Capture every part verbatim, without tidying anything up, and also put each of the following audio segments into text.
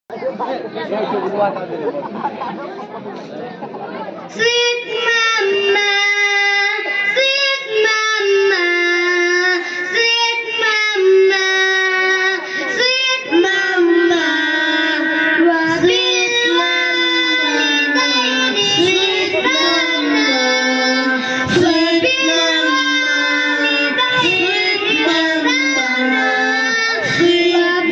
Sweet mama, sweet mama, sweet mama, sweet mama, sweet mama, sweet mama, sweet mama, sweet mama, sweet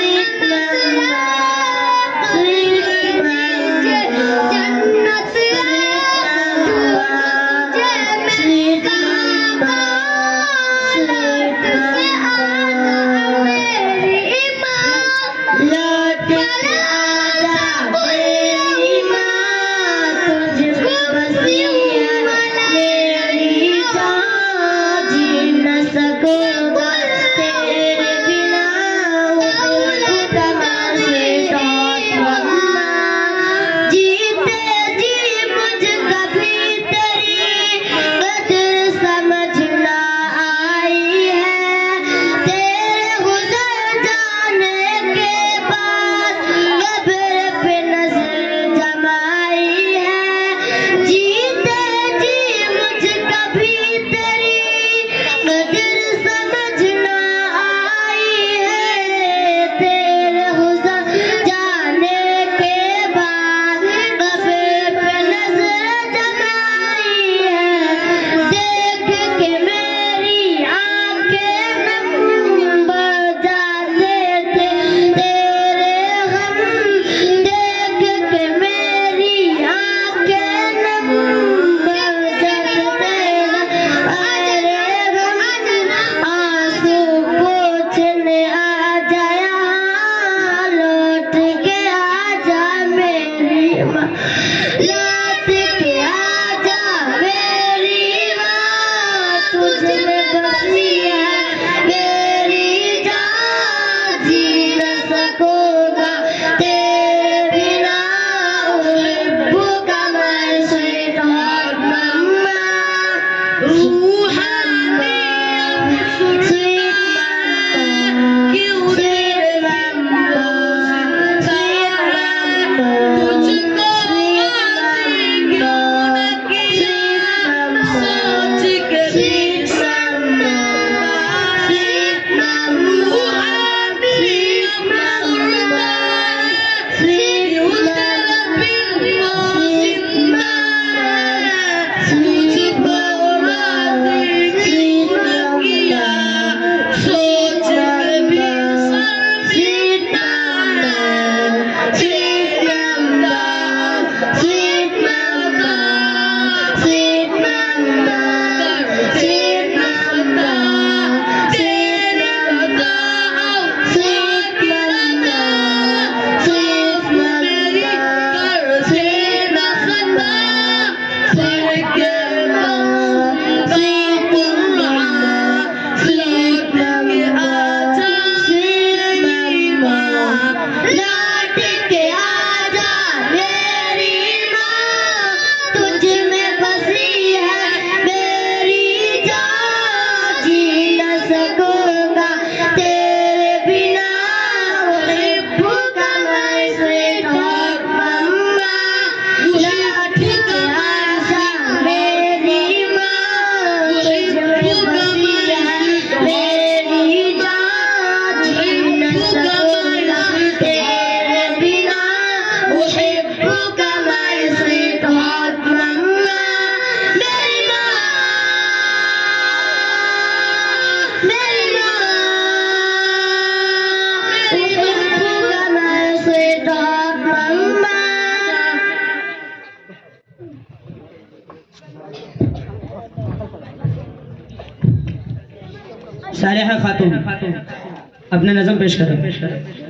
जन्नत लौट के आजा मेरी माँ, तुझ में बसी है मेरी जान, जी न सकूंगा तेरे बिना, उहिब्बुका मैं स्वीटहार्ट मम्मा, रूहानी स्वीट मम्मा, क्यों तेरे मम्मा, स्वीट मम्मा, तुझको राजी क्यों न किया, सोच के sweet mamma, sweet mamma, sweet mamma, sweet तेरा बिल्कुल जिंदा, तुझको राजी क्यों न किया, सोच के भी sweet mamma, sweet mamma, sweet mamma, sweet mamma, sweet mamma, तेरे बताओ स्वीट मम्मा, स्वीट मेरी कर से न खता, sweet mamma, sweet mamma, sweet mamma, sweet mamma, लौट के आजा मेरी माँ, तुझ में बसी है मेरी जान, जी न सकूंगा तेरे बिना, उहिब्बुका मैं स्वीटहार्ट मम्मा, लौट के आजा मेरी माँ, तुझ में बसी है मेरी जान, जी न सकूंगा तेरे बिना, उहिब्बुका मैं स्वीटहार्ट मम्मा, मेरी माँ, मेरी माँ, उहिब्बुका मैं स्वीटहार्ट मम्मा। सालिहा खातून अपना नज़म पेश करें।